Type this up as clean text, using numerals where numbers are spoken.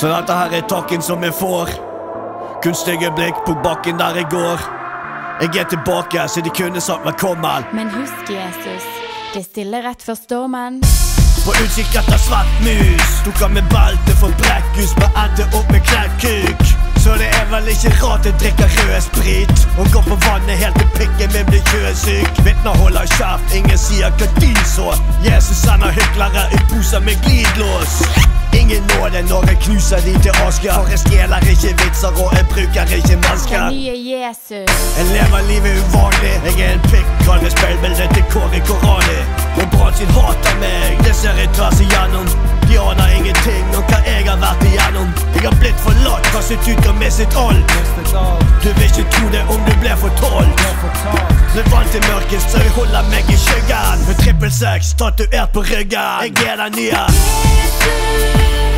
Så dette her er takken som jeg får. Kunstige blikk på bakken der jeg går. Jeg er tilbake, så de kunne sagt velkommen. Men husk Jesus, det stiller rett før stormen. På utkikk etter svart mus. Tok han med belte for brekkhus, men endte opp med knekkkuk. Så det er vel ikke rart jeg drikker rød sprit og går på vannet helt til pikken min blir kjøsyk. Vitner holder kjeft, ingen sier hva de så. Jesus sender hyklere i poser med glidelås. Ingen nåde når jeg knuser de til aske. For jeg stjeler ikke vitser og jeg bruker ikke mennesker. Den nye Jesus. Jeg lever livet uvanlig. Jeg er en pikk, kall det speilbildet til Kåre Korani. Og bransjen hater meg, det ser jeg tvers igjennom. De aner ingenting om hva jeg har vært igjennom. Jeg har blitt forlatt, kastet ut og mistet alt. Du vil ikke tro det om du ble fortalt. Så jeg vant til mørkest, så jeg holder meg i skyggen. Med 666 tatuert på ryggen. Jeg er den nye Jesus.